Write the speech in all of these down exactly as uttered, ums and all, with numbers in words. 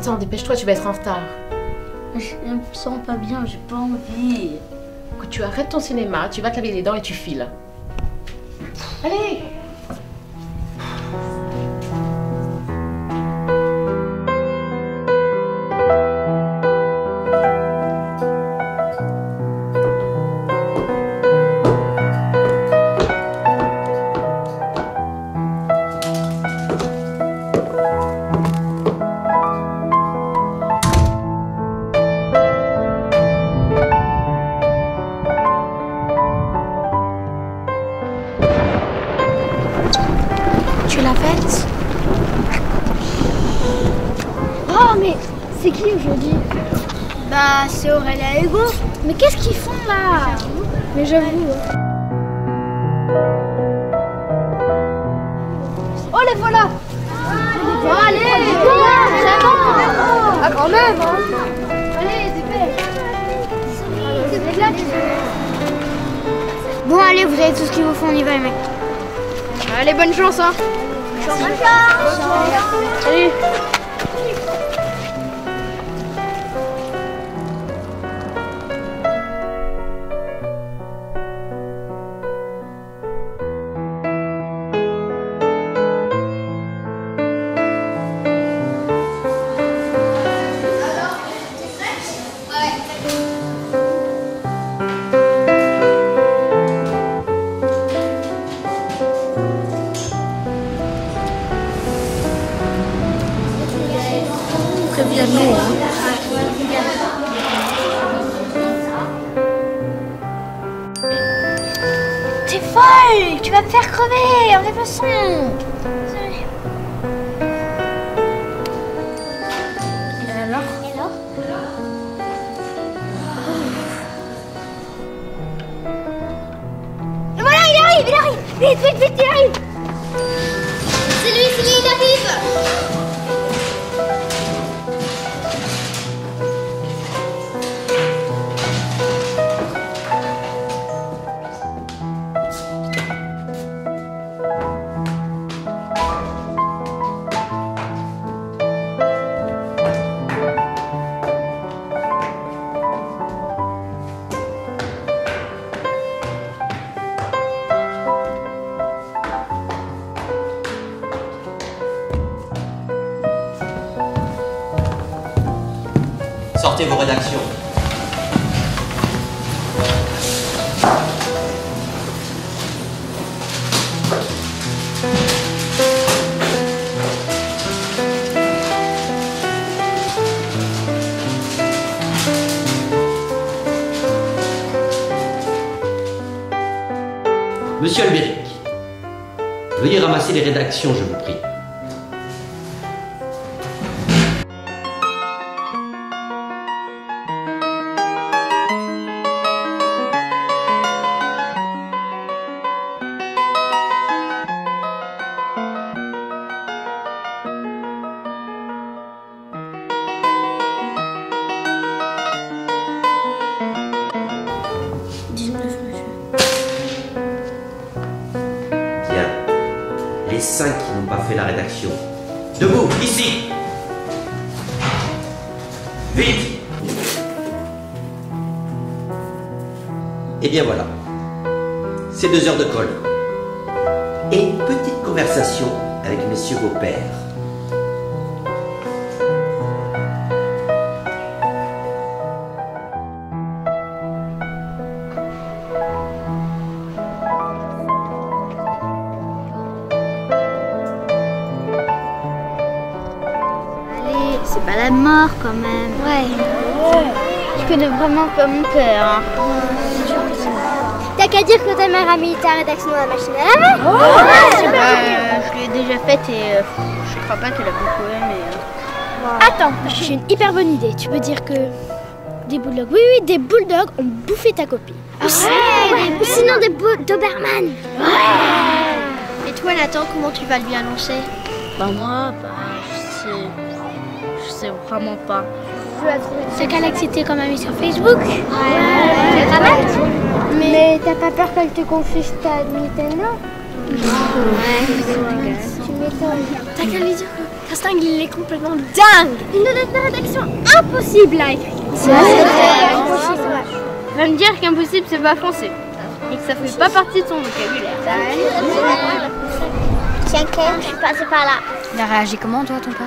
descends, dépêche-toi, tu vas être en retard. Je me sens pas bien, j'ai pas envie. Écoute, tu arrêtes ton cinéma, tu vas te laver les dents et tu files. Allez! Tu l'as faite? Oh mais c'est qui aujourd'hui? Bah c'est Aurélia et Hugo. Mais qu'est-ce qu'ils font là? Mais j'avoue. Oh les voilà. Oh, allez, vraiment. Ah quand même hein. Allez, dépêche. Bon allez, vous avez tout ce qu'il vous faut, on y va les mecs. Allez, bonne chance hein. Bonne chance. Salut. Préviens-nous, hein. T'es folle. Tu vas me faire crever. Enlève le son. Et alors? Et alors? Et voilà, il arrive, il arrive. Vite, vite, vite, il arrive. C'est lui, c'est lui, il arrive. Sortez vos rédactions. Monsieur Albéric, veuillez ramasser les rédactions, je vous prie. Bien. Les cinq qui n'ont pas fait la rédaction. Debout, ici. Vite. Et bien voilà. C'est deux heures de colle. Et une petite conversation avec messieurs vos pères. C'est pas la mort quand même. Ouais. Je connais vraiment pas mon père. Hein. T'as qu'à dire que ta mère a mis ta rédaction dans la machine à laver. Oh ouais, Euh, je l'ai déjà faite et euh, je crois pas qu'elle a beaucoup aimé. Hein. Wow. Attends, j'ai une hyper bonne idée. Tu peux dire que des bulldogs, oui oui, des bulldogs ont bouffé ta copie. Ah ouais, ouais, ou sinon des Doberman. Ouais. Et toi Nathan, comment tu vas lui annoncer? Bah moi, bah je sais, je sais vraiment pas. T'as qu'à l'accepter comme ami sur Facebook. Ouais. C'est pas mal. Mais t'as pas peur qu'elle te confie ta Nintendo? Ouais, Tu m'étonnes. T'as qu'à lui dire que Castaing, il est complètement dingue. Une note de rédaction impossible à écrire. C'est impossible. Va me dire qu'impossible, c'est pas français. Et que ça fait pas partie de son vocabulaire. Tiens, je suis passée par là. Il a réagi comment, toi, ton père?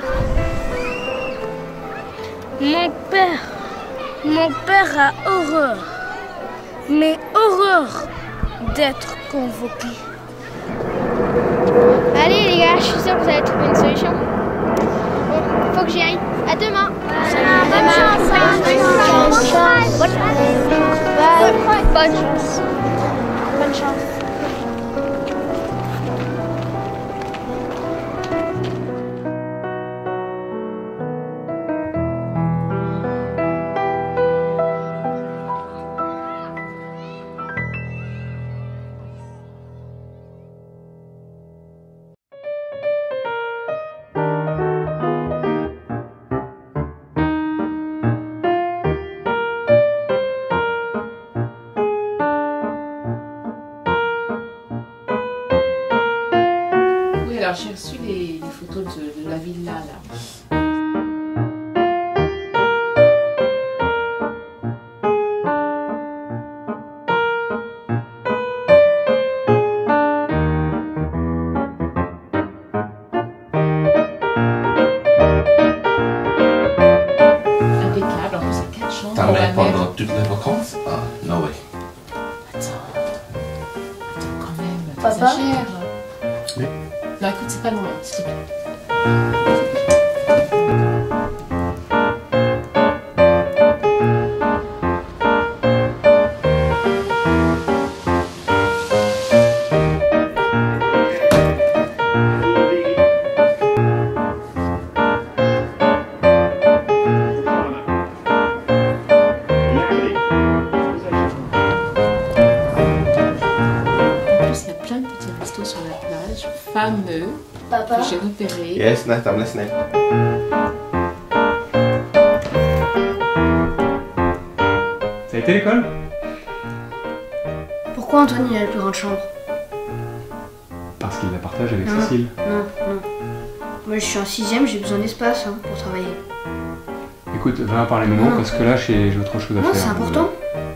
Mon père, mon père a horreur, mais horreur d'être convoqué. Allez les gars, je suis sûre que vous allez trouver une solution. Bon, faut que j'y aille. À demain. Bonne chance. Bonne chance. Bonne chance. Bonne chance. Bonne chance. Alors j'ai reçu les, les photos de, de la villa là. Impeccable, en plus c'est quatre chambres. Ta mère pendant toutes les vacances? Ah, no way. Attends, attends quand même, Papa? t'exagères. Oui. Non écoute, c'est pas loin, s'il te plaît. Sur la plage, fameux, Papa? que j'ai repéré. Yes, nice, I'm listening. Ça a été l'école? Pourquoi Anthony a la plus grande chambre? Parce qu'il la partage avec Non. Cécile. Non, non. Moi je suis en sixième, j'ai besoin d'espace hein, pour travailler. Écoute, va en parler maintenant Non. parce que là j'ai j'ai autre chose à Non, faire. c'est important.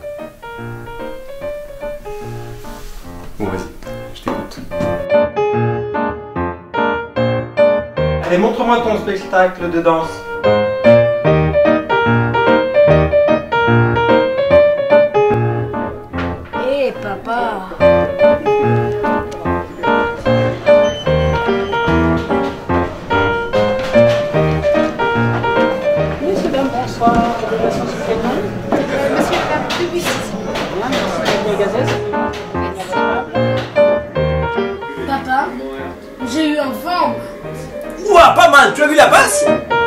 Bon, vas-y, je t'écoute. Allez, montre-moi ton spectacle de danse. Hé, hey, papa! Monsieur, dame, bonsoir. Monsieur, dame, Debussy. Papa, j'ai eu un vent! Ouah, pas mal, tu as vu la passe?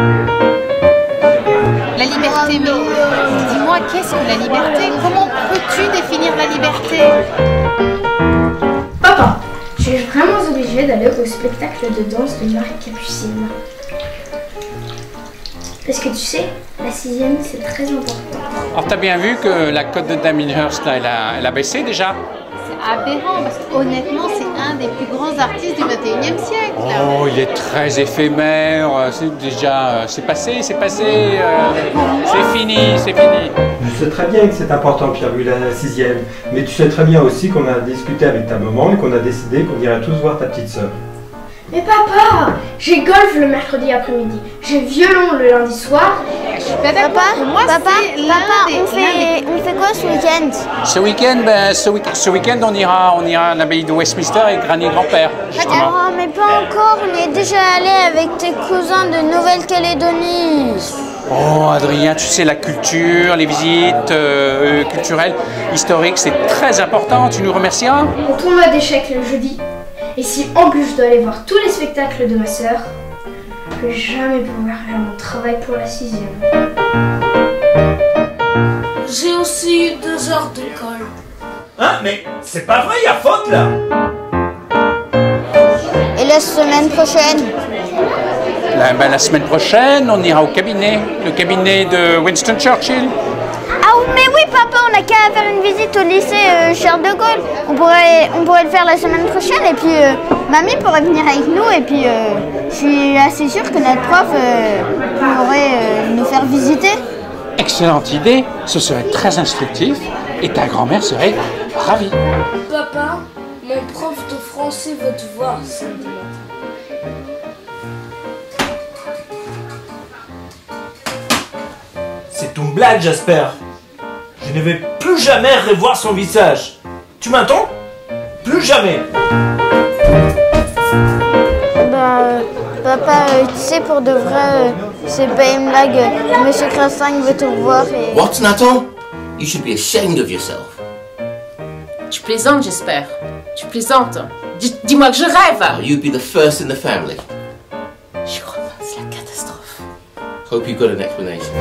La liberté, mais dis-moi, qu'est-ce que la liberté? Comment peux-tu définir la liberté? Papa, je suis vraiment obligée d'aller au spectacle de danse de Marie Capucine. Parce que tu sais, la sixième, c'est très important. Alors t'as bien vu que la cote de Damien Hirst, là, elle a, elle a baissé déjà? C'est aberrant, parce qu'honnêtement, c'est un des plus grands artistes du vingt et unième siècle. Oh, il est très éphémère, c'est déjà, c'est passé, c'est passé, euh, c'est fini, c'est fini. Je sais très bien que c'est important, Pierre-Louis, la sixième. Mais tu sais très bien aussi qu'on a discuté avec ta maman et qu'on a décidé qu'on irait tous voir ta petite sœur. Mais papa, j'ai golf le mercredi après-midi, j'ai violon le lundi soir. Je suis pas d'accord. Pour moi, papa, c'est l'un papa, des- on fait, on fait quoi ce week-end? Ce week-end, ben, ce week- ce week-end, on ira, on ira à l'abbaye de Westminster avec Granny Grand-Père, justement. Oh, mais pas encore, on y est déjà allé avec tes cousins de Nouvelle-Calédonie. Oh, Adrien, tu sais, la culture, les visites euh, culturelles, historiques, c'est très important, tu nous remercieras? Mon tournoi d'échecs le jeudi. Et si en plus je dois aller voir tous les spectacles de ma sœur, je ne vais jamais pouvoir faire mon travail pour la sixième. J'ai aussi eu deux heures d'école. Hein? Mais c'est pas vrai, il y a faute là! Et la semaine prochaine? La, ben, la semaine prochaine, on ira au cabinet, le cabinet de Winston Churchill. Ah oui, mais oui, papa, on n'a qu'à faire une visite au lycée euh, Charles de Gaulle. On pourrait, on pourrait le faire la semaine prochaine et puis euh, mamie pourrait venir avec nous et puis euh, je suis assez sûre que notre prof euh, pourrait euh, nous faire visiter. Excellente idée, ce serait très instructif et ta grand-mère serait ravie. Papa, mon prof de français veut te voir samedi matin. C'est une blague, j'espère. Je ne vais plus jamais revoir son visage. Tu m'entends? Plus jamais. Bah, euh, papa, euh, tu sais, pour de vrai, euh, c'est pas une blague. Euh, Monsieur Crassingue veut te voir et... What, Nathan? You should be ashamed of yourself. Tu plaisantes, j'espère. Tu plaisantes. Dis- Dis-moi que je rêve. Well, you'd be the first in the family. Je crois pas, c'est la catastrophe. Hope you got an explanation.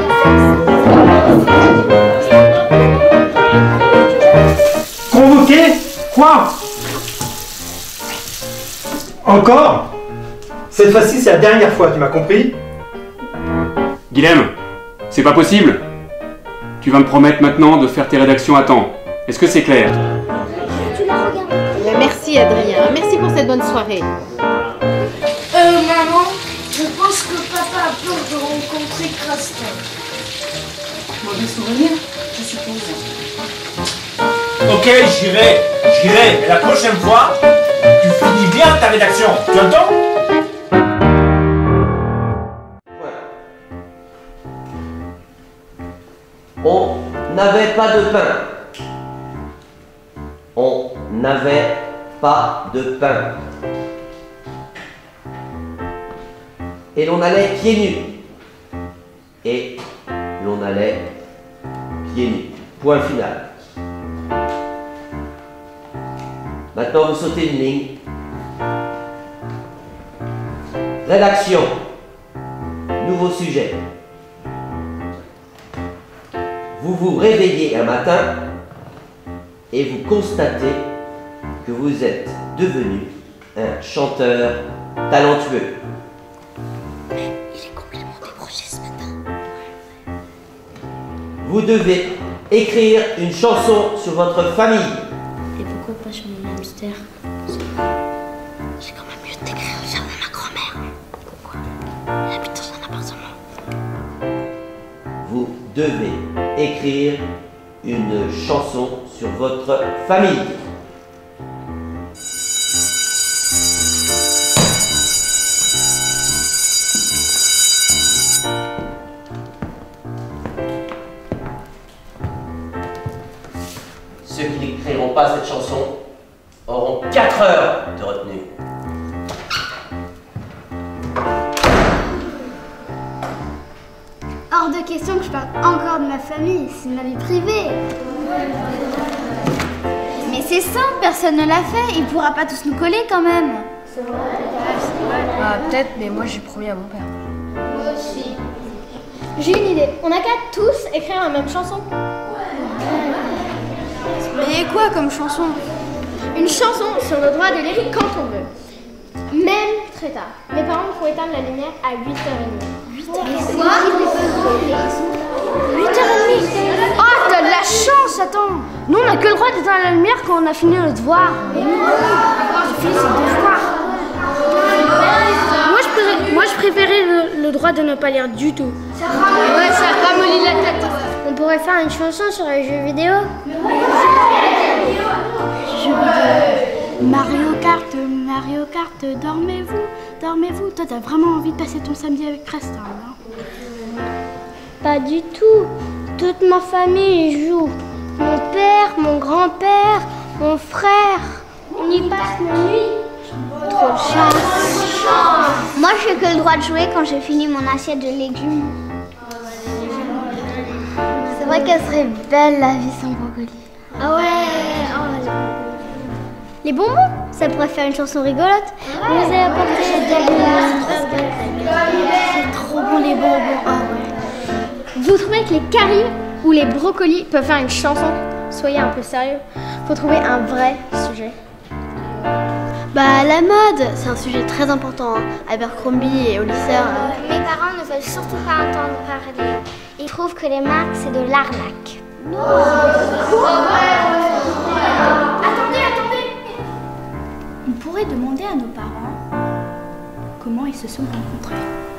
Convoqué? Quoi? Encore? Cette fois-ci, c'est la dernière fois, tu m'as compris? Guilhem, c'est pas possible. Tu vas me promettre maintenant de faire tes rédactions à temps. Est-ce que c'est clair? Merci Adrien, merci pour cette bonne soirée. Euh, maman, je pense que papa a peur de rencontrer Crastin. Mauvais souvenir, je suppose. Ok, j'irai, j'irai. Mais la prochaine fois, tu finis bien ta rédaction. Tu entends? On n'avait pas de pain. On n'avait pas de pain. Et l'on allait pieds nus. Et l'on allait pieds nus. Point final. Maintenant, vous sautez une ligne. Rédaction. Nouveau sujet. Vous vous réveillez un matin et vous constatez que vous êtes devenu un chanteur talentueux. Il est complètement décroché ce matin. Vous devez écrire une chanson sur votre famille. Et pourquoi pas sur mon hamster? J'ai quand même mieux d'écrire sur ma grand-mère. Pourquoi? Elle habite dans un appartement. Vous devez écrire une chanson sur votre famille. Ceux qui n'écriront pas cette chanson auront quatre heures de retenue. Hors de question que je parle encore de ma famille, c'est ma vie privée. Mais c'est simple, personne ne l'a fait, il pourra pas tous nous coller quand même. C'est vrai. Ah, peut-être, mais moi j'ai promis à mon père. Moi aussi. J'ai une idée, on n'a qu'à tous écrire la même chanson. Mais quoi comme chanson? Une chanson sur le droit de lyrique quand on veut. Même très tard. Mes parents me font éteindre la lumière à huit heures trente. huit heures trente? huit heures trente? Oh, t'as de la chance, attends. Nous, on n'a que le droit d'éteindre la lumière quand on a fini le devoir. J'ai fini ce devoir. Moi, je préférais, moi, je préférais le, le droit de ne pas lire du tout. Ouais, ça ramollit la tête. On pourrait faire une chanson sur les jeux vidéo. Jeux vidéo. Mario Kart, Mario Kart, dormez-vous, dormez-vous. Toi, t'as vraiment envie de passer ton samedi avec Preston, non? Pas du tout. Toute ma famille y joue. Mon père, mon grand-père, mon frère. On y passe nos nuits. Trop de chance. Moi, j'ai que le droit de jouer quand j'ai fini mon assiette de légumes. C'est vrai qu'elle serait belle la vie sans brocoli. Ah ouais, oh, les bonbons, ça pourrait faire une chanson rigolote. Vous avez apporté des bonbons. C'est trop bon les bonbons. Ah ouais. Vous trouvez que les caries ou les brocolis peuvent faire une chanson? Soyez un peu sérieux. Faut trouver un vrai sujet. Bah, la mode, c'est un sujet très important. Hein. Abercrombie et Hollister. Mes parents ne veulent surtout pas entendre parler. Ils trouvent que les marques, c'est de l'arnaque. Attendez, attendez. On pourrait demander à nos parents comment ils se sont rencontrés.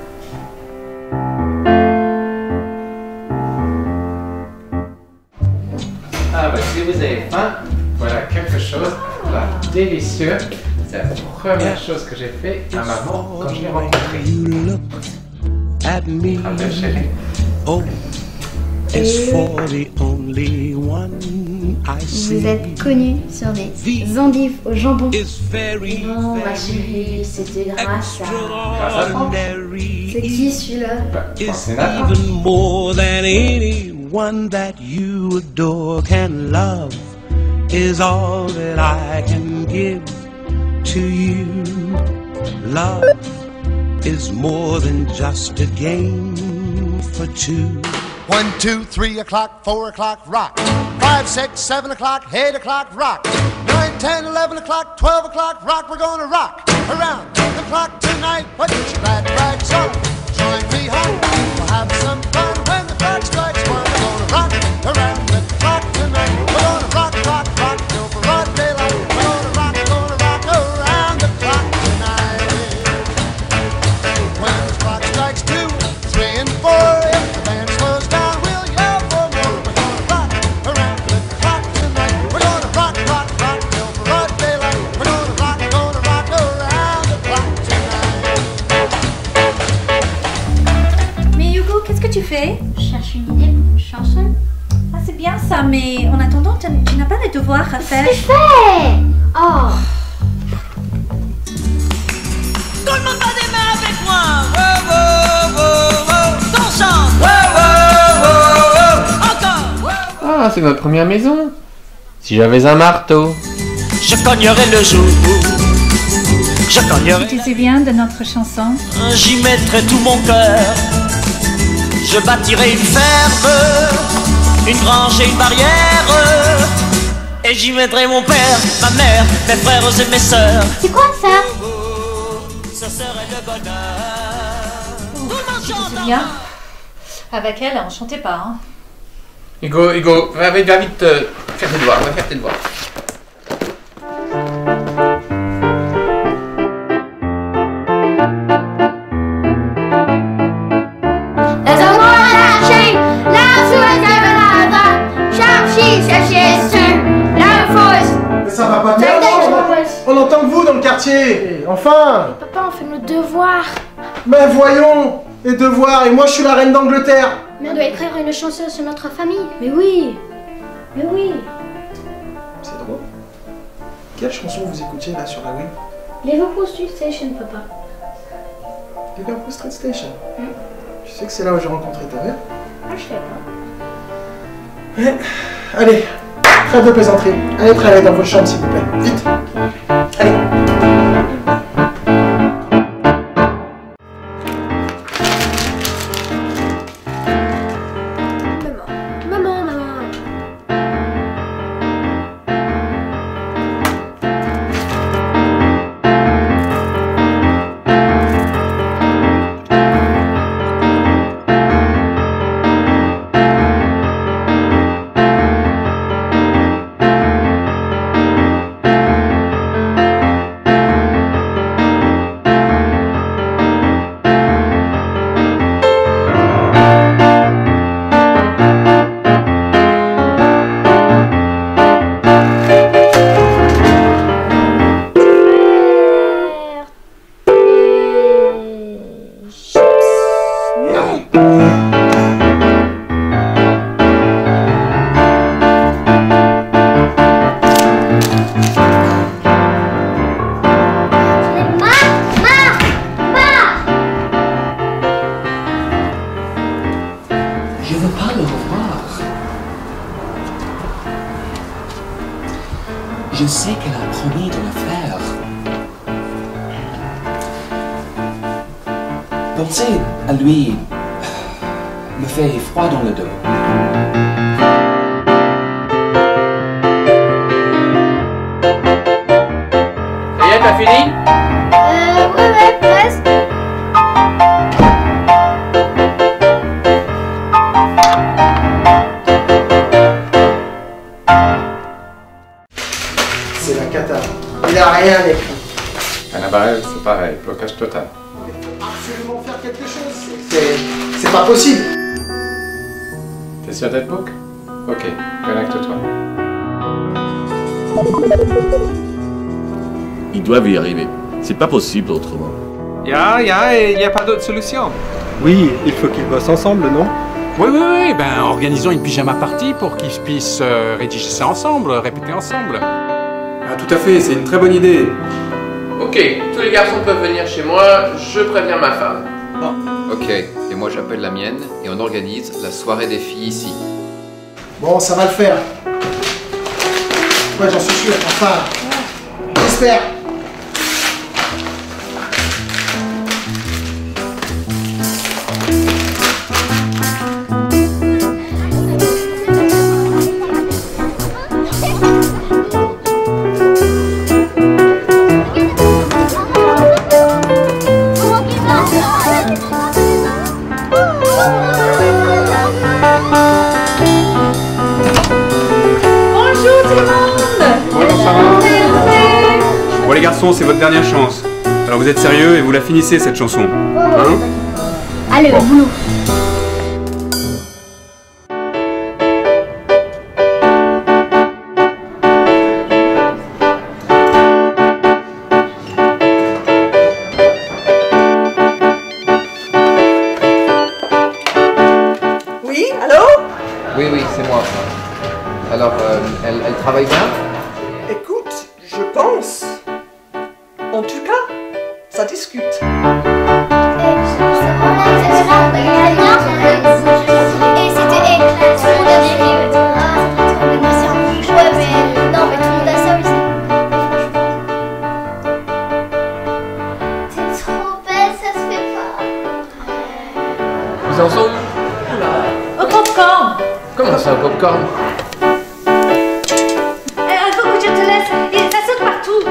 Ah bah si vous avez faim, voilà quelque chose de délicieux. C'est la première chose que j'ai fait à maman quand je l'ai rencontrée. Ah ben chérie. Vous êtes connus sur des endives au jambon. Non, ma chérie, c'était grâce à... Grâce à Franck. C'est qui celui-là? Bah, c'est Nathan. Even more than anyone that you adore can love is all that I can give to you. Love is more than just a game for two. One, two, three o'clock, four o'clock, rock. Five, six, seven o'clock, eight o'clock, rock. Nine, ten, eleven o'clock, twelve o'clock, rock. We're gonna rock around the clock tonight. Put your glad rags on, join me home. We'll have some fun when the clock strikes one. We're gonna rock around the clock tonight. We're gonna rock, rock, rock till broad daylight. We're gonna rock, gonna rock around the clock tonight. When the clock strikes two, three, and four, if the band slows down, we'll yell for more. We're gonna rock around the clock tonight. We're gonna rock, rock, rock till broad daylight. We're gonna rock, gonna rock around the clock tonight. Mais Hugo, qu'est-ce que tu fais? Je cherche une idée pour une chanson. Ah, c'est bien ça, mais en attendant, tu tu n'as pas de devoirs à faire. C'est fait. Oh. Tout le monde va des mains avec moi. Wow, wow, wow, wow. T'en chantes. Wow, wow, wow, wow. Encore. Wow. Ah, c'est notre première maison. Si j'avais un marteau. Je cognerai le jour. Je cognerai. Tu te souviens de notre chanson? J'y mettrai tout mon cœur. Je bâtirai une ferme, une grange et une barrière. Et j'y mettrai mon père, ma mère, mes frères et mes sœurs. C'est quoi ça? Ce serait le bonheur. Tout le monde Tu te chante. souviens? Avec elle, on chantait pas, hein? Hugo, Hugo, va, va, va vite euh, faire tes devoirs, va faire tes devoirs. There's a more that chain, loud to a never lava. Sharp sheets, a sister, loud voice. Mais ça va pas bien, non? On entend que vous dans le quartier. Enfin. Papa, on fait nos devoirs. Mais voyons, les devoirs, et moi je suis la reine d'Angleterre. Mais on doit écrire une chanson sur notre famille. Mais oui. Mais oui. C'est drôle. Quelle chanson vous écoutiez là sur la web? Liverpool Street Station, papa. Liverpool Street Station. Hmm. Tu sais que c'est là où j'ai rencontré ta mère? Ah, je sais pas. Eh, allez, trêve de plaisanterie. Allez, travaillez dans votre chambre s'il vous plaît. Vite. Allez. Maman, maman. Je veux pas le revoir. Je sais qu'elle a promis de le faire. Penser à lui me fait froid dans le dos. Ça y est, t'as fini? Euh, ouais, ouais, presque. c'est la cata. Il a rien écrit. Annabelle, c'est pareil, blocage total. Absolument faire quelque chose, c'est... c'est pas possible. T'es sur Deadbook? Ok, connecte-toi. Ils doivent y arriver. C'est pas possible autrement. Ya, ya, il n'y a pas d'autre solution. Oui, il faut qu'ils bossent ensemble, non? Oui, oui, oui, ben organisons une pyjama party pour qu'ils puissent euh, rédiger ça ensemble, répéter ensemble. Ah, tout à fait, c'est une très bonne idée. Ok, tous les garçons peuvent venir chez moi, je préviens ma femme. Ok, et moi j'appelle la mienne et on organise la soirée des filles ici. Bon, ça va le faire. Ouais, j'en suis sûr, enfin, j'espère. Bon les garçons, c'est votre dernière chance. Alors vous êtes sérieux et vous la finissez cette chanson. Hein? Allez, au boulot. Oui, allô? Oui, oui, c'est moi. Alors, euh, elle, elle travaille bien? Écoute, je pense. En tout cas, ça discute. Et c'était Ouais, mais non, mais tout le monde a ça aussi. C'est trop belle, ça se fait pas. Vous en sont où? Au popcorn. Comment ça, au popcorn? Il faut que je te laisse. Et ça saute partout.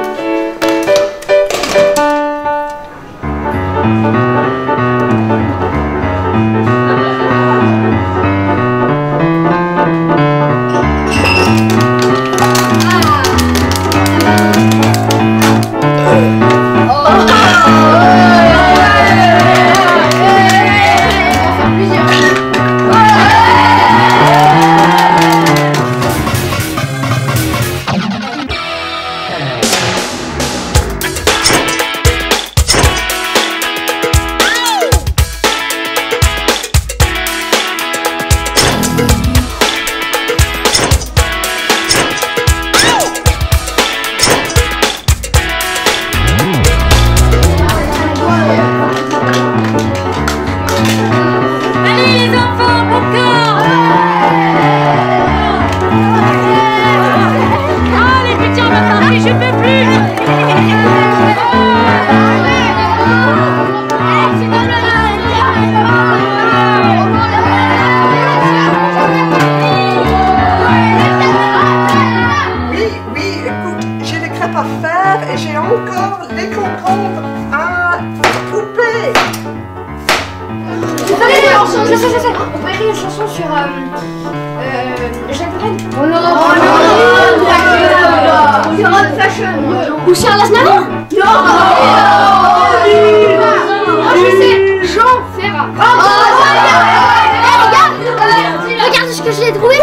On peut écrire une chanson sur. Euh, euh, Jacques Brel. Oh non! Oh non! Sur Rock Fashion. Ou Charles Aznavour. Non! Moi je sais, Jean Ferrat. Regarde! Regarde ce que je l'ai trouvé!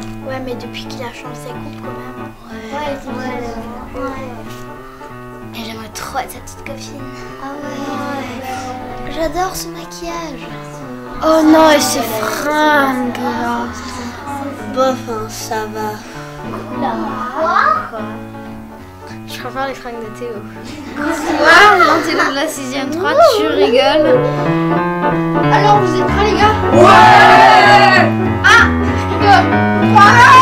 Ouais, mais depuis qu'il a changé sa coupe quand même. Ouais, ouais, ouais. ouais. Et j'aimerais trop être sa petite copine. Ah ouais. ouais. J'adore son maquillage. Oh non, et ses fringues là. Bof, hein, ça va. Quoi? Je préfère les fringues de Théo. Quoi? L'antélo de la sixième trois, tu rigoles? Alors, vous êtes prêts, les gars? Ouais! Un, deux, trois!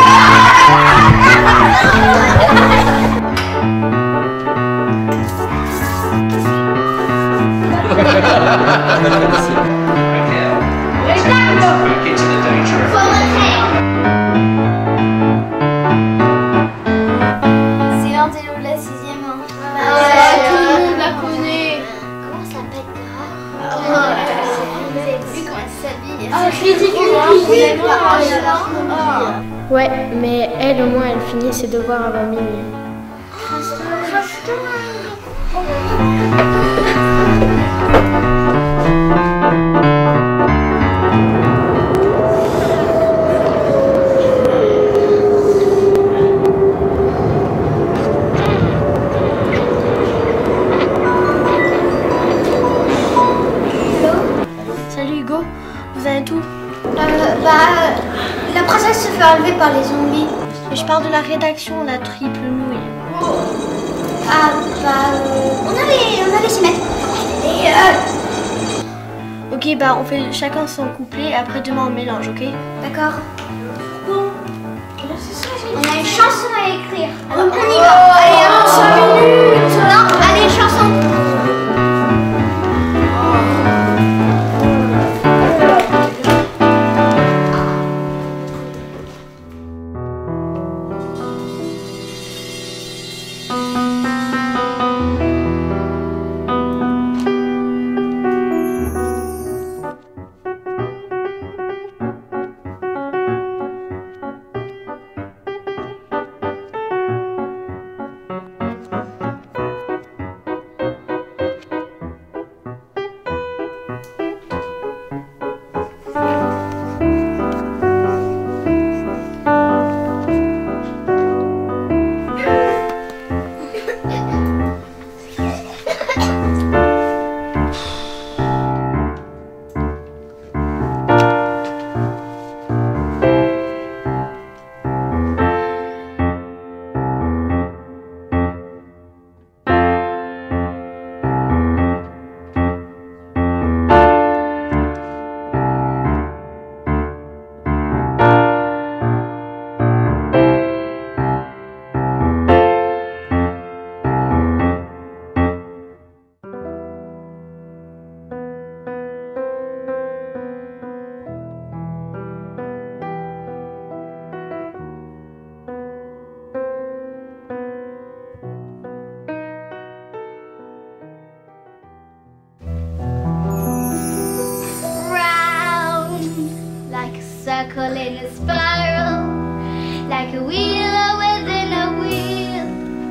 C'est l'antélo de la sixième. Hein. Ah ouais, tout le monde la connaît. Comment ça peut être grave? Vous avez vu comment elle s'habille? Ah, ridicule. Ouais, mais elle au moins elle finit ses devoirs avant minuit. Salut Hugo, vous avez tout? Euh, bah, la princesse se fait enlever par les zombies. Et je parle de la rédaction, la triple nouille. Ah, bah, euh, on allait, on allait s'y mettre. Et euh... Ok, bah on fait chacun son couplet, après demain on mélange, ok? D'accord. Bon, on a une chanson à écrire. Alors on y va. Allez, avant cinq minutes. Non, allez, chanson. Circle in a spiral, like a wheel within a wheel,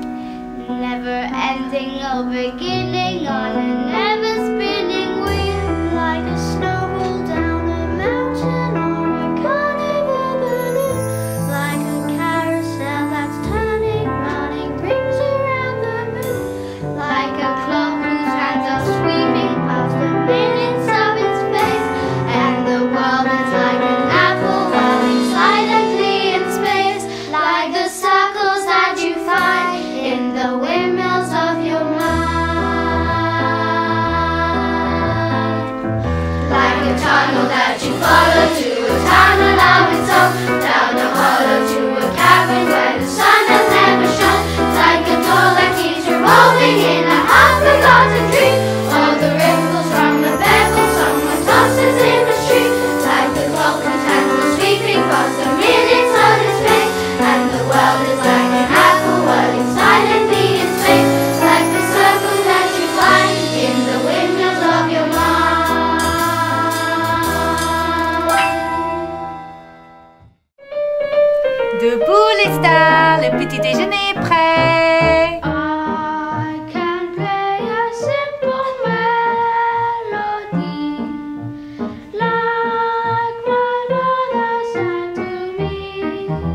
never ending or beginning on an ever spinning wheel, like a snowball down a mountain or a carnival balloon, like a carousel that's turning, running rings around the moon, like a clock whose hands are sweeping past the minutes of its face, and the world is like an apple rolling silently in space, like the circles that you find in the windmills of your mind, like a tunnel that you follow to a tunnel of its own, down a hollow to a cavern where the sun has never shone, like a door that keeps revolving in a half-forgotten dream, all the ripples from the pebbles someone tosses in the stream, like the clock whose hands are sweeping past the minutes on its face, and the world is like an apple whirling silently in space, like the circles that you find in the windmills of your mind. Debout les stars, le petit déjeuner est prêt. I can play a simple melody, like my mother sang to me.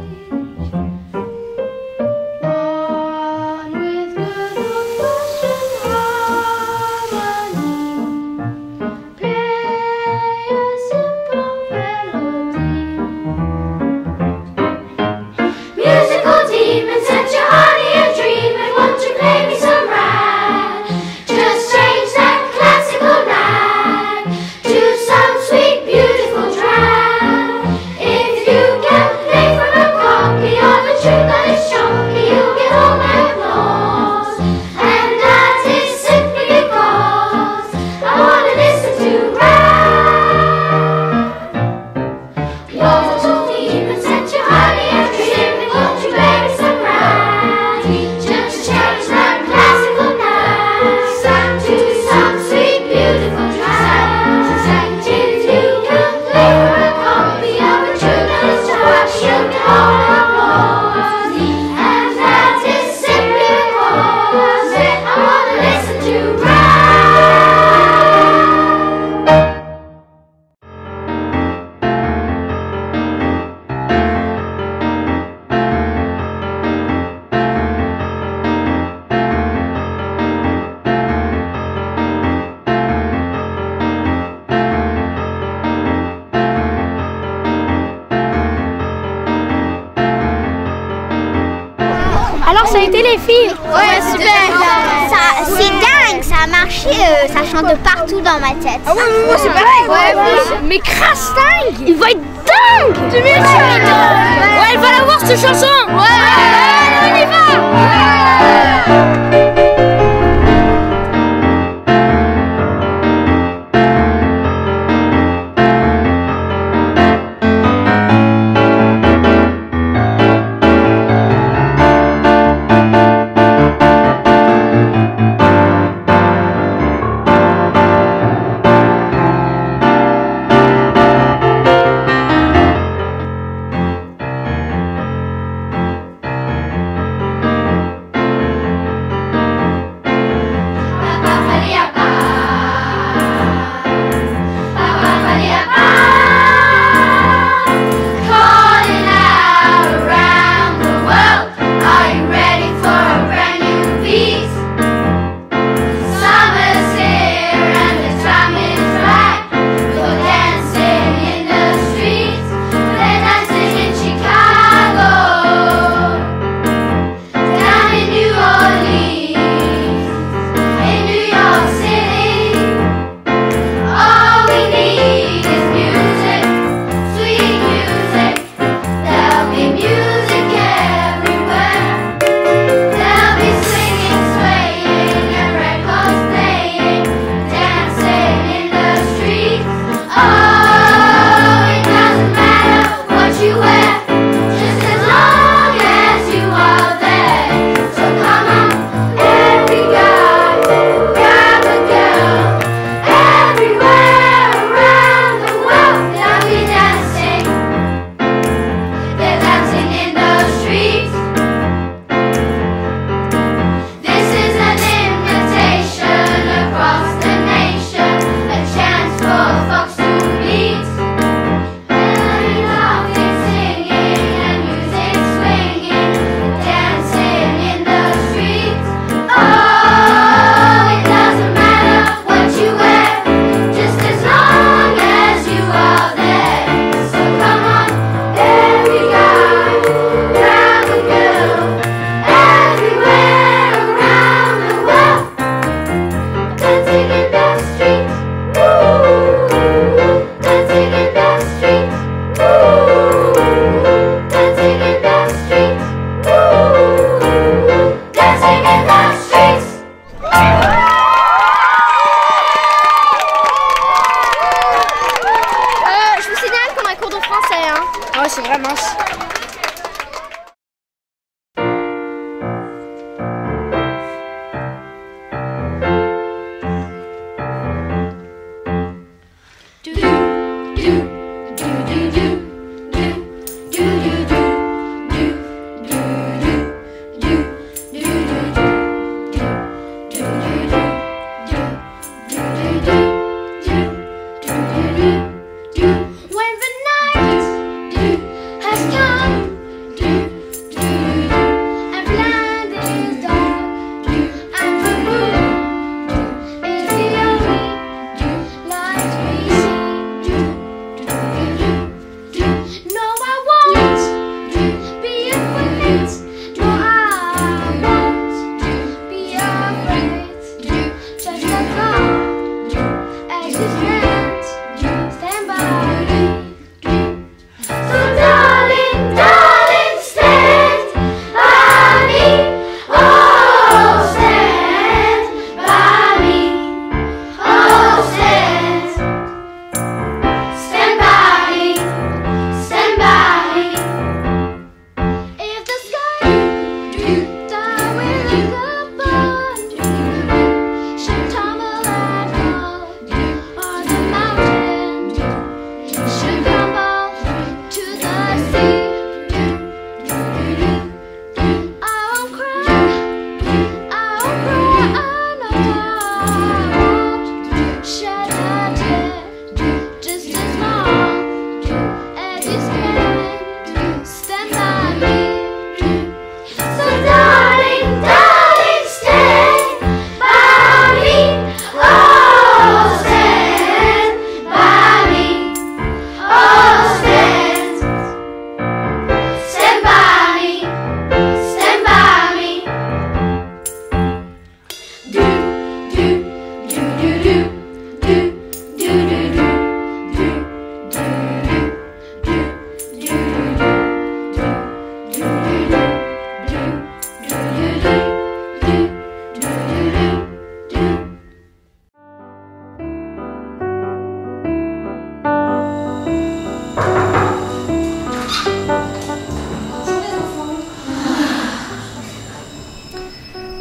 ça a été les filles? Ouais, super. Ça, c'est dingue, ça a marché, euh, ça chante de partout dans ma tête. Ah ouais, moi c'est pareil. Ouais, Ouais, mais crasse dingue. Il va être dingue. Tu veux Ouais, elle va la voir cette chanson. Ouais, on y va.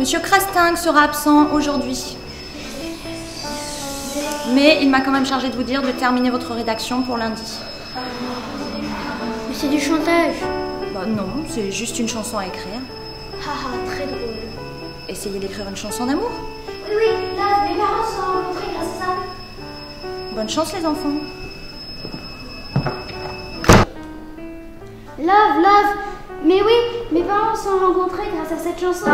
Monsieur Crastingue sera absent aujourd'hui. Mais il m'a quand même chargé de vous dire de terminer votre rédaction pour lundi. Mais c'est du chantage. Bah non, c'est juste une chanson à écrire. Haha, très drôle. Essayez d'écrire une chanson d'amour. Oui, oui, là, mes parents se sont rencontrés grâce à ça. Bonne chance les enfants. Love, love. Mais oui, mes parents se sont rencontrés grâce à cette chanson.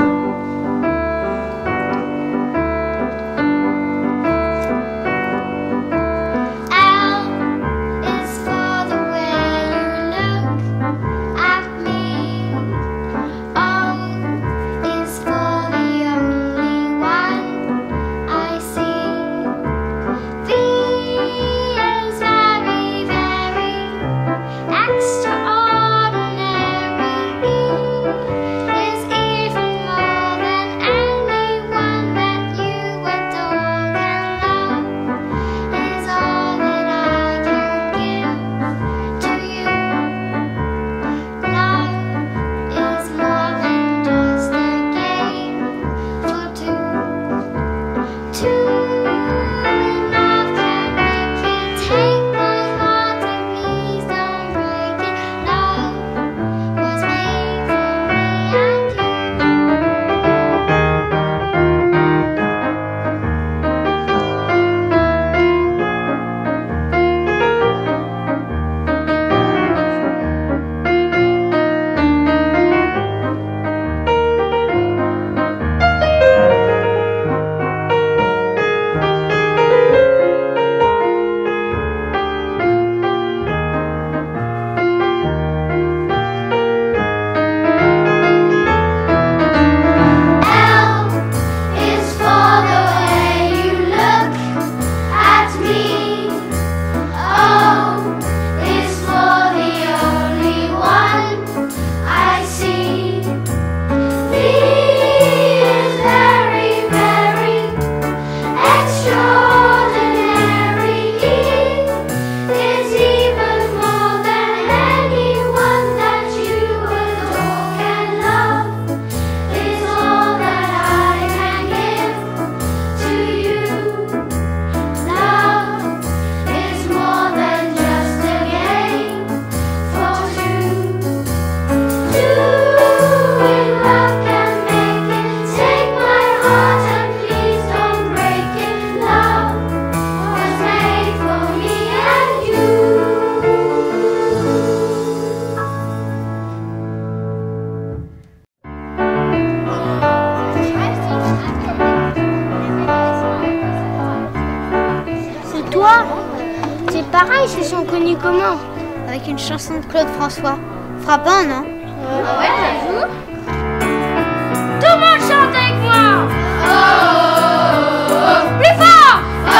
Pareil, ils se sont connus comment? Avec une chanson de Claude François. Frappant, non? Ah ouais, j'avoue. Tout le monde chante avec moi. Oh, plus fort.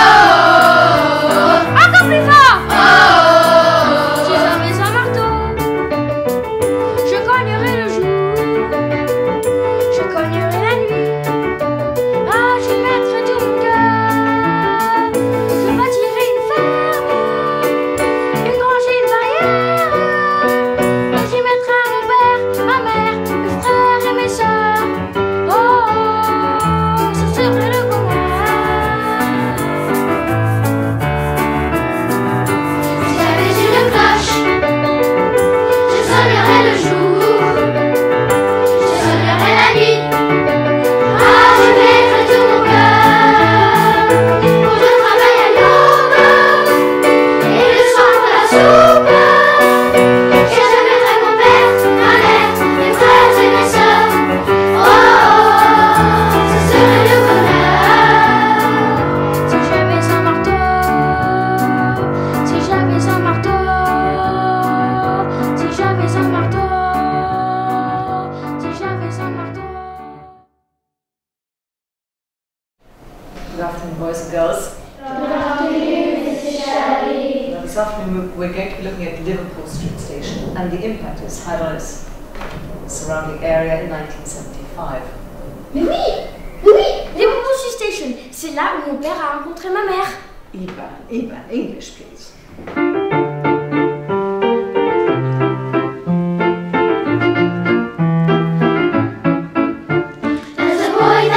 Oh, encore plus fort. Oh, si j'avais un marteau, je cognerais le jour, je cognerais la nuit. Ah, je mettrais tout mon cœur, je bâtirais une ferme, une grange et une barrière. Et j'y mettrais mon père, ma mère, mes frères et mes sœurs. Oh, oh, ce serait le bonheur. Si j'avais une cloche, je sonnerais le jour, je sonnerais la nuit. Ah, je mettrais tout mon cœur pour je travaille à l'aube et le soir pour la soupe. Et je mettrais mon père, ma mère, mes frères et mes sœurs. Oh, oh, ce serait le bonheur. Si j'avais un marteau, si j'avais un marteau, si j'avais un marteau, si j'avais un marteau. Good afternoon, boys and girls. Good afternoon, Missus Shelley. Now, this afternoon we're going to be looking at Liverpool Street Station and the impact it's had on its surrounding area in nineteen seventy-five. Mais oui, oui, oui, Liverpool Street Station, c'est là où mon père a rencontré ma mère. Eva, Eva, English, please. There's a boy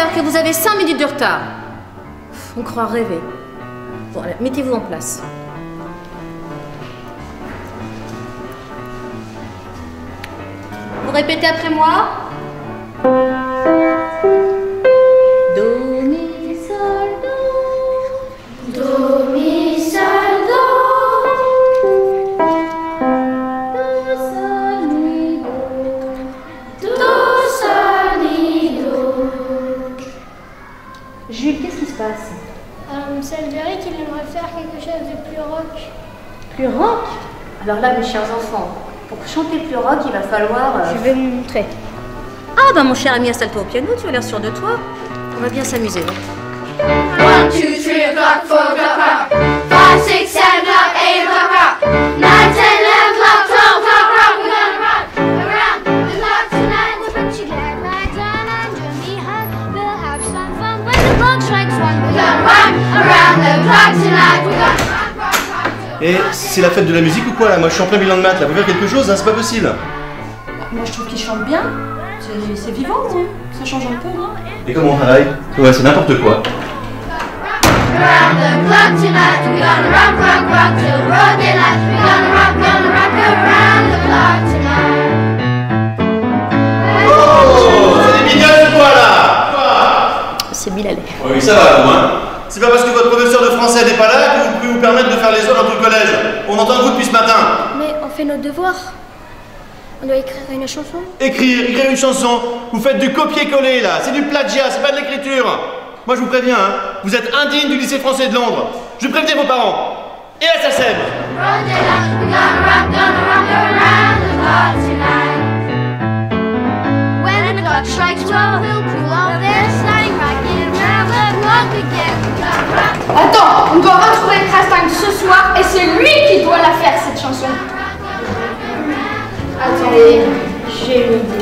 alors que vous avez cinq minutes de retard. On croit rêver. Bon, allez, mettez-vous en place. Vous répétez après moi. Do, mi, sol, do. Do, mi, sol, do. Do, sol, mi, do. Do, sol, mi, do. Jules, qu'est-ce qui se passe? Euh, ça me dirait qu'il aimerait faire quelque chose de plus rock. Plus rock? Alors là, mes chers enfants, pour chanter plus rock, il va falloir... euh, Je vais vous montrer. Ah bah mon cher ami, installe-toi au piano, tu as l'air sûr de toi. On va bien s'amuser. One, two, three o'clock, four o'clock, five, six, seven o'clock, eight o'clock, nine, ten, eleven o'clock, twelve o'clock, we're gonna rock around the clock tonight. Put your glad rags on under me hug. We'll have some fun when the clock strikes one. We're gonna rock around the clock tonight. We're gonna Et c'est la fête de la musique ou quoi là? Moi je suis en plein bilan de maths là, vous faire quelque chose, hein, c'est pas possible. Moi je trouve qu'il chante bien. C'est vivant, non? Ça change un peu, non? Et comment on aille? Ouais, c'est n'importe quoi. around the clock tonight. We're gonna rock, rock, rock till broad daylight. We're gonna rock, gonna rock around the clock tonight. Oh, c'est des mignonnes quoi là? C'est Bilalé. Oui, ça va, au moins. C'est pas parce que votre professeur de français n'est pas là que vous pouvez vous permettre de faire les heures dans tout le collège. On entend vous depuis ce matin. Mais on fait notre devoir. On doit écrire une chanson. Écrire, écrire une chanson. Vous faites du copier-coller là. C'est du plagiat, c'est pas de l'écriture. Moi je vous préviens, hein, vous êtes indigne du lycée français de Londres. Je préviens vos parents. Et à S S M. Broad daylight. We're gonna rock, gonna rock around the clock tonight. When the clock strikes twelve, we'll pull off this starting rocking around the clock again. Attends, on doit retrouver Krastingue ce soir et c'est lui qui doit la faire cette chanson. Attendez, j'ai une idée.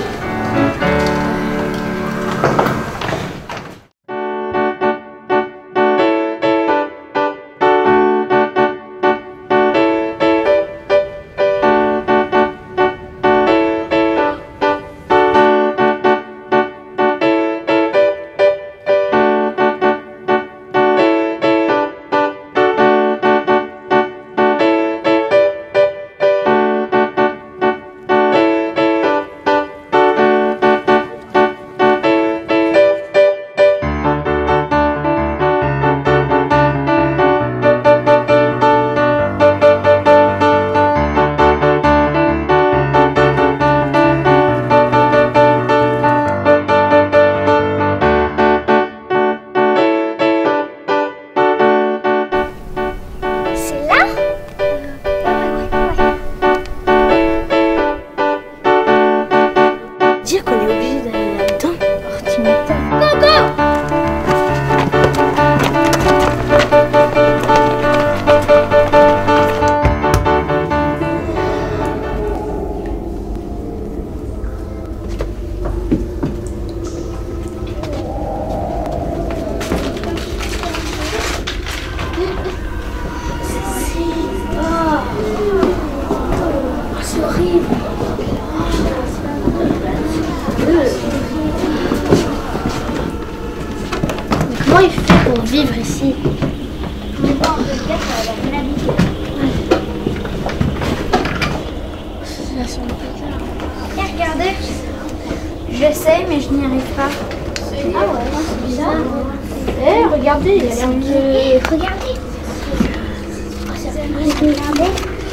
Comment il fait pour vivre ici? Regardez, j'essaye mais je n'y arrive pas. Ah ouais, c'est bizarre. Eh, regardez, il y a l'air de... Regardez. Regardez.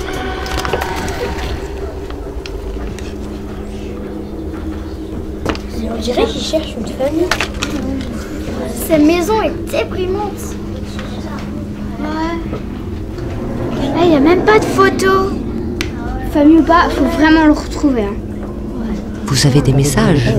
On dirait qu'il cherche une famille. Cette maison est déprimante. Ouais. Il n'y a même pas de photo. Famille ou pas, faut vraiment le retrouver. Hein. Vous avez des messages?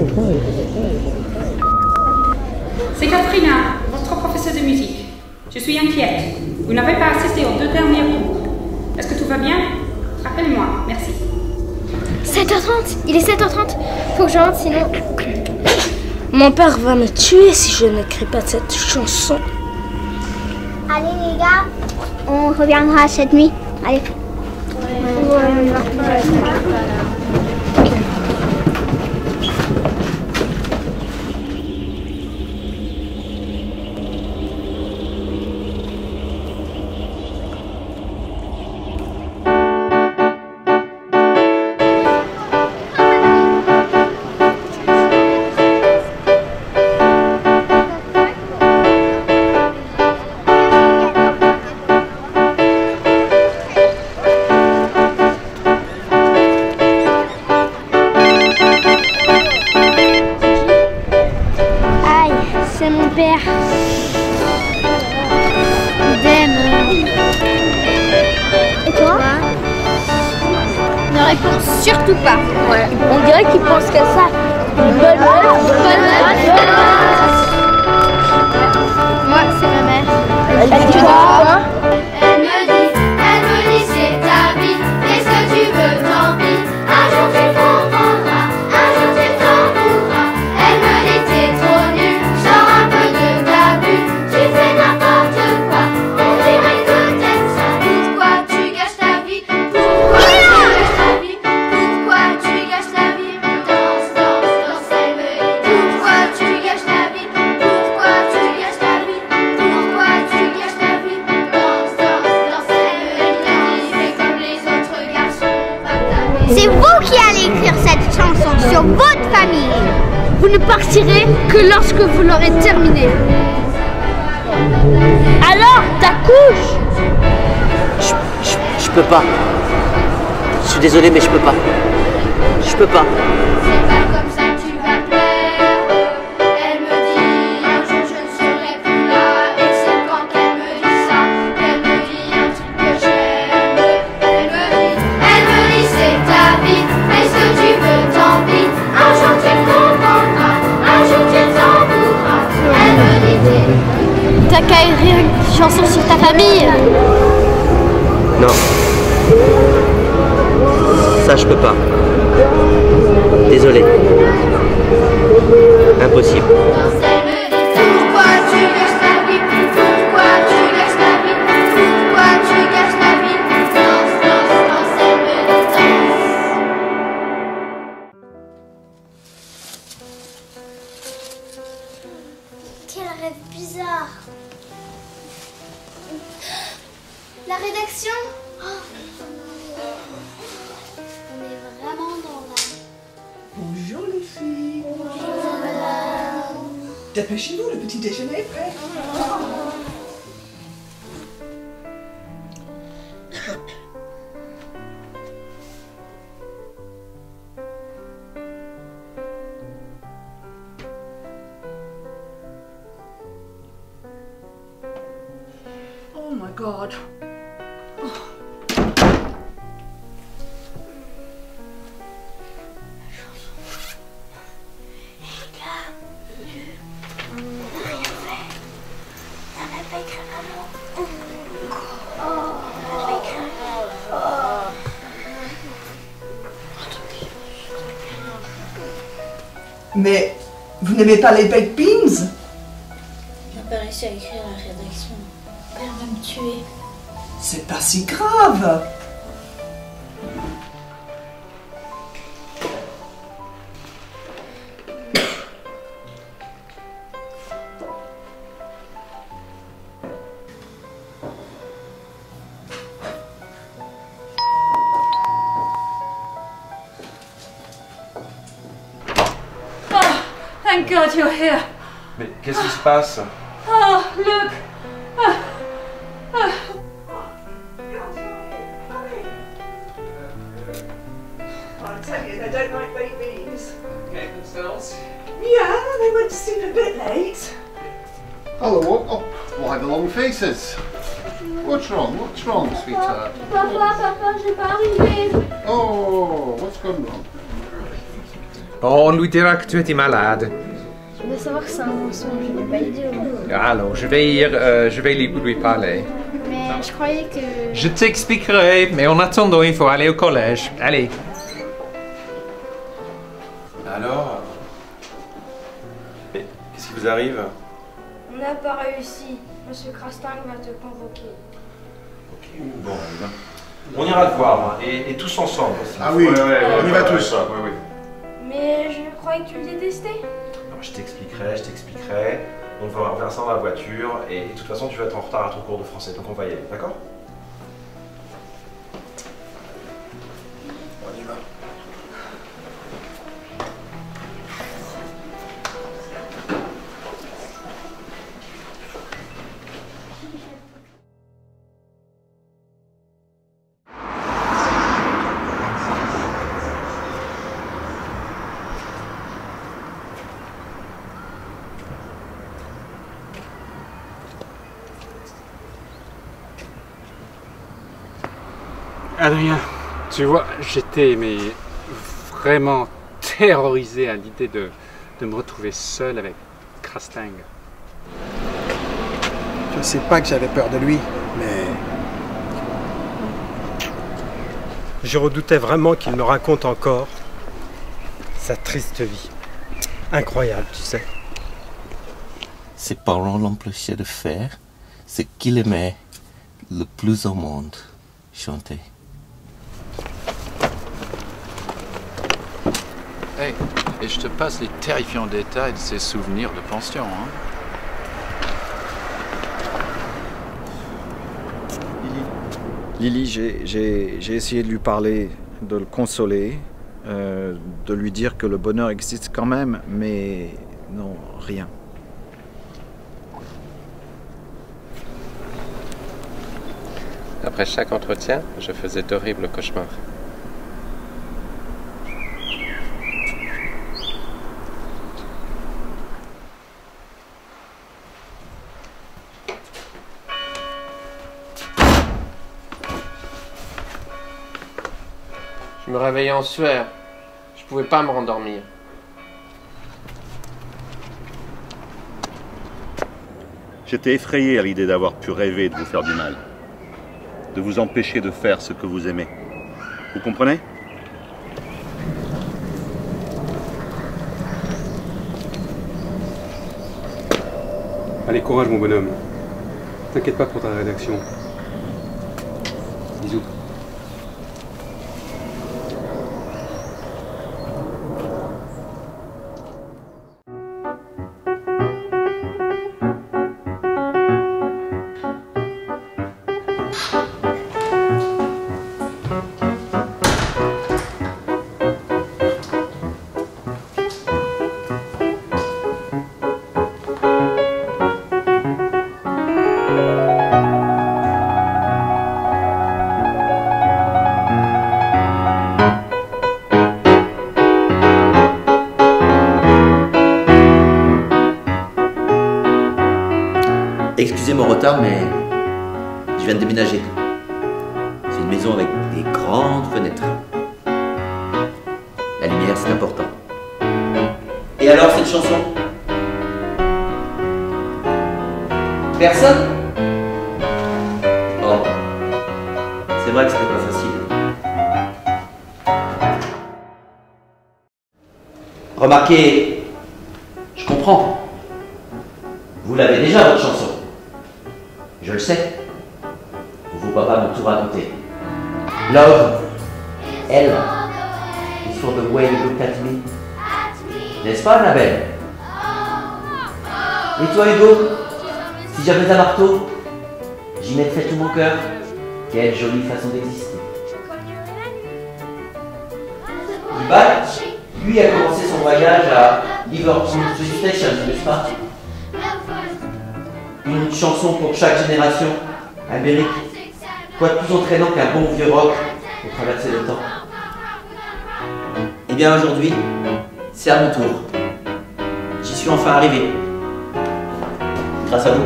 C'est Katrina, votre professeure de musique. Je suis inquiète. Vous n'avez pas assisté aux deux derniers cours. Est-ce que tout va bien? Rappelle-moi, merci. sept heures trente. Il est sept heures trente. Faut que je rentre, sinon... Mon père va me tuer si je n'écris pas cette chanson. Allez les gars, on reviendra cette nuit. Allez. répond surtout pas. Ouais. On dirait qu'il pense qu'à ça. Une bonne œuvre, une bonne œuvre. Moi, c'est ma mère. Elle dit quoi? Elle me dit, elle me dit c'est ta vie, est-ce que tu veux tant pis? Un jour tu comprendras, un jour tu t'en voudras. Elle me dit t'es trop nul, sors un peu de ta bulle, tu fais n'importe quoi, on dirait que t'aimes ça. Pourquoi tu gâches ta vie? Pourquoi tu gâches ta vie? Pourquoi tu gâches ta vie? Danse, danse, danse, elle me dit. Pourquoi tu gâches ta vie? Pourquoi tu gâches ta vie? Pourquoi tu gâches ta vie? Danse, danse, danse, elle me dit. Fais comme les autres garçons, pas ta vie. C'est vous qui allez écrire cette chanson sur votre famille. Vous ne partirez que lorsque vous l'aurez terminée. Alors, t'accouches. Je, je, je peux pas. Je suis désolé, mais je peux pas. Je peux pas. C'est pas comme ça que tu vas plaire. Elle me dit un jour je ne serai plus là. Et c'est quand elle me dit ça qu'elle me dit un truc que j'aime. Elle me dit, elle me dit c'est ta vie, fais ce que tu veux, tant pis. Un jour tu comprendras, un jour tu t'en voudras. Elle me dit t'es... T'as qu'à écrire une chanson sur ta famille. Non. Ça, je peux pas. Désolé. Impossible. Elle me dit pourquoi tu gâches ta vie? Pourquoi tu gâches ta vie? Pourquoi tu gâches ta vie? Danse, danse, danse, elle me dit danse. Quel rêve bizarre. La rédaction? Oh. On est vraiment dans la... Bonjour les filles. Bonjour madame. Dépêchez-vous, le petit déjeuner est prêt. Oh my God. Mais vous n'aimez pas les baked beans? On n'a pas réussi à écrire la rédaction. Père va me tuer. C'est pas si grave. Thank God you're here. Mais qu'est-ce qui se passe? Oh, look. Ah, ah. I tell you, they don't like baked beans. Okay, themselves. Yeah, they went to sleep a bit late. Hello, oh, why the long faces? What's wrong? What's wrong, sweetheart? Papa, papa, j'ai pas arrivé. Oh, what's gone wrong? Bon, on lui dira que tu étais malade. Je veux savoir que c'est un mensonge, je n'ai pas idée. Alors, je vais, ir, euh, je vais lui, lui parler. Mais je croyais que... Je t'expliquerai, mais en attendant, il faut aller au collège. Allez. Alors? Mais qu'est-ce qui vous arrive? On n'a pas réussi. Monsieur Krasting va te convoquer. Ok, bon, on y va. On ira te voir, hein, et, et tous ensemble. Ah oui, ouais, ouais, on y ouais, va ouais, tous. ouais, ouais, ouais. Mais je croyais que tu le détestais. Non, je t'expliquerai, je t'expliquerai. On va faire ça dans la voiture, et, et de toute façon, tu vas être en retard à ton cours de français, donc on va y aller, d'accord? On y va. Adrien, Tu vois, j'étais mais vraiment terrorisé à l'idée de, de me retrouver seul avec Krastang. Je sais pas que j'avais peur de lui, mais... Je redoutais vraiment qu'il me raconte encore sa triste vie. Incroyable, tu sais. Ses parents l'empêchaient de faire ce qu'il aimait le plus au monde, chanter. Hey, et je te passe les terrifiants détails de ses souvenirs de pension, hein. Lily, j'ai essayé de lui parler, de le consoler, euh, de lui dire que le bonheur existe quand même, mais non, rien. Après chaque entretien, je faisais d'horribles cauchemars. Je me réveillais en sueur. Je pouvais pas me rendormir. J'étais effrayé à l'idée d'avoir pu rêver de vous faire du mal. De vous empêcher de faire ce que vous aimez. Vous comprenez ? Allez, courage mon bonhomme. T'inquiète pas pour ta rédaction. Bisous. Excusez mon retard, mais je viens de déménager. C'est une maison avec des grandes fenêtres. La lumière, c'est important. Et alors, cette chanson? Personne? Oh, c'est vrai que c'était pas facile. Remarquez, je comprends. Vous l'avez déjà, votre chanson. Je le sais. Vos papas m'ont tout raconté. Love, elle, is for the way you look at me. N'est-ce pas, Annabelle? Et toi, Hugo? Si j'avais un marteau, j'y mettrais tout mon cœur. Quelle jolie façon d'exister. Ibal, lui, a commencé son voyage à Liverpool Station, n'est-ce pas? Une chanson pour chaque génération, Amérique. Quoi de plus entraînant qu'un bon vieux rock pour traverser le temps? Eh bien aujourd'hui, c'est à mon tour. J'y suis enfin arrivé. Grâce à vous.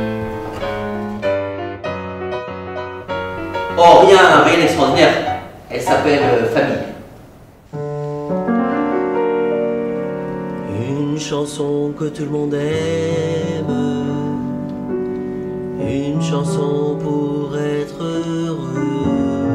Oh, rien, rien d'extraordinaire. Elle s'appelle euh, Famille. Une chanson que tout le monde aime. Une chanson pour être heureux.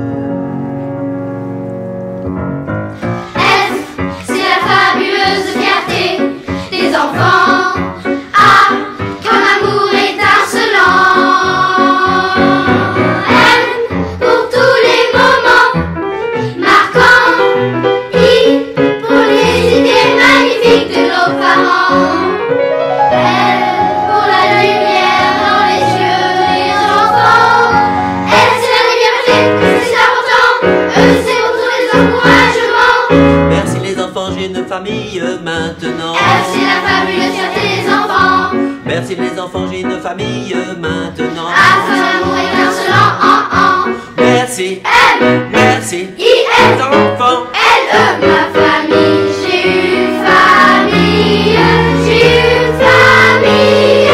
F, c'est la fabuleuse fierté des enfants. A, comme amour étincelant. M, pour tous les moments marquants. I, pour les idées magnifiques de nos parents. L, pour la lumière dans les yeux des enfants. L, c'est la liberté, c'est important. E, c'est pour tous les encouragements. Merci les enfants, j'ai une famille maintenant. F, c'est la fabuleuse fierté des enfants. Merci les enfants, j'ai une famille maintenant. A, comme amour étincelant. En, en. Merci. M, Merci. I, L, Les enfants. L, E, ma famille. J'ai une famille. J'ai une famille.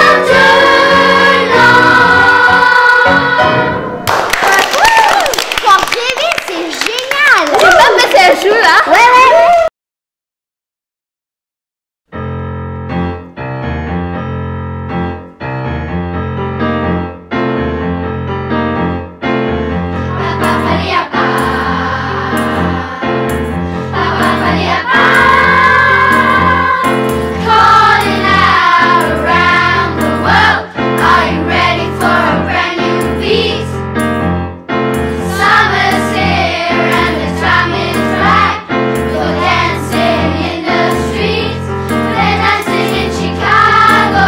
Maintenant. Ouais, ouais. Calling out around the world. Are you ready for a brand new beat? Summer's here and the time is right. We're dancing in the streets. We're dancing in Chicago,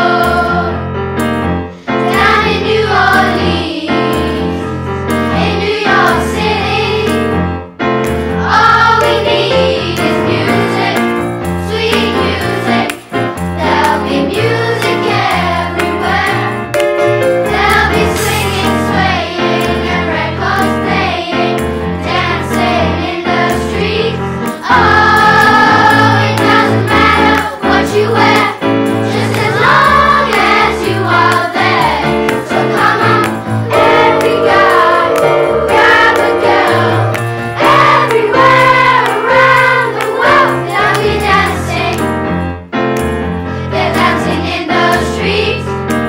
down in New Orleans, in New York City. All we need is music, sweet music. There'll be music everywhere. There'll be swinging, swaying, and records playing, dancing in the streets. Oh, it doesn't matter what you wear, just as long as you are there. So come on, every guy, grab a girl. Everywhere around the world, they'll be dancing. They're dancing in the streets.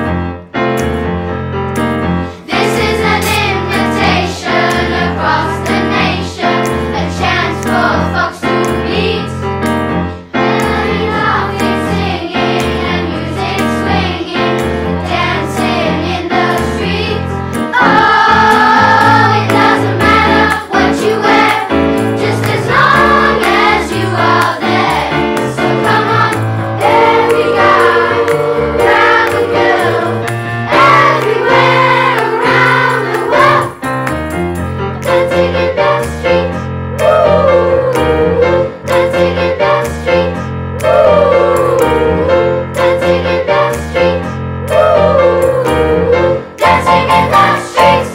This is an invitation across the nation, a chance for folks to meet. Melody laughing, singing, and music swinging, dancing in the streets. Oh, it doesn't matter what you wear, just as long as you are there. So come on, every guy, grab a girl. Everywhere around the world, dancing in the streets. Woo, dancing in the streets. Woo, dancing in the streets. Woo, dancing in the streets.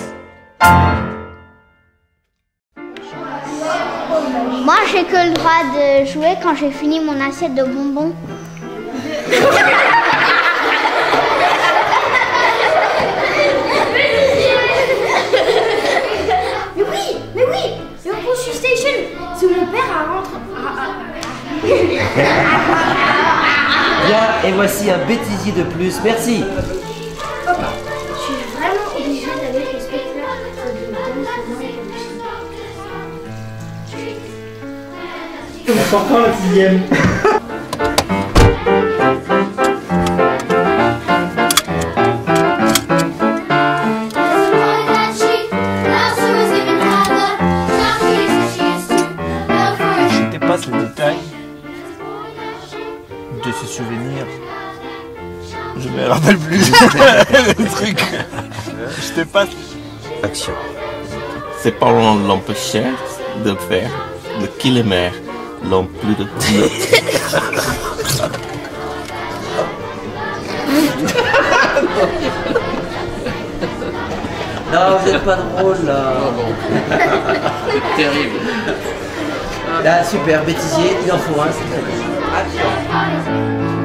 Moi, j'ai que le droit de jouer quand j'ai fini mon assiette de bonbons. Mais oui, mais oui, le Push Station, c'est où mon père a rentré. Bien, et voici un bêtisier de plus, merci. Papa, je suis vraiment obligée d'aller au spectacle de danse. On s'entend la sixième. Je te passe les détails de ce souvenir. Je me rappelle plus le truc. Je te passe. Action. Ses parents l'empêchaient de faire le kilomètre l'ont plus de Non, vous n'êtes pas drôle là. C'est terrible. Là, super, bêtisier, il en faut un, c'est très bien. Action.